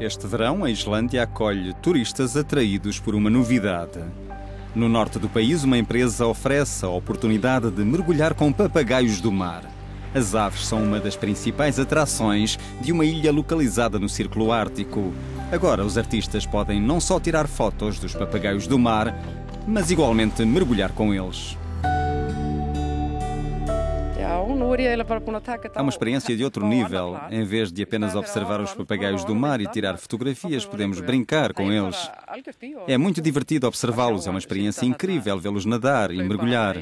Este verão, a Islândia acolhe turistas atraídos por uma novidade. No norte do país, uma empresa oferece a oportunidade de mergulhar com papagaios do mar. As aves são uma das principais atrações de uma ilha localizada no Círculo Ártico. Agora, os artistas podem não só tirar fotos dos papagaios do mar, mas igualmente mergulhar com eles. É uma experiência de outro nível. Em vez de apenas observar os papagaios do mar e tirar fotografias, podemos brincar com eles. É muito divertido observá-los, é uma experiência incrível vê-los nadar e mergulhar.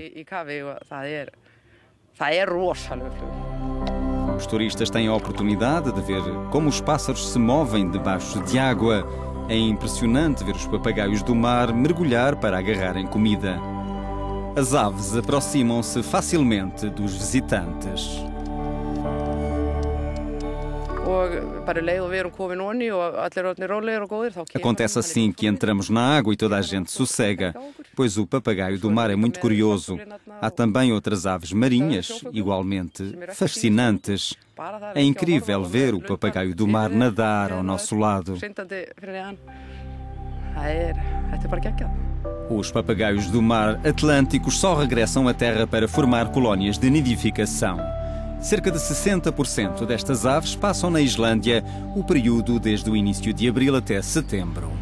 Os turistas têm a oportunidade de ver como os pássaros se movem debaixo de água. É impressionante ver os papagaios do mar mergulhar para agarrarem comida. As aves aproximam-se facilmente dos visitantes. Acontece assim que entramos na água e toda a gente sossega, pois o papagaio do mar é muito curioso. Há também outras aves marinhas, igualmente fascinantes. É incrível ver o papagaio do mar nadar ao nosso lado. Os papagaios do mar Atlânticos só regressam à terra para formar colónias de nidificação. Cerca de 60% destas aves passam na Islândia o período desde o início de abril até setembro.